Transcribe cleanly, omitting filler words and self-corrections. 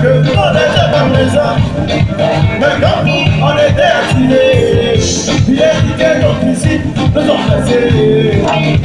que on était comme les hommes. Mais quand nous, on était attirés, il est dit que nos principes nous ont passés.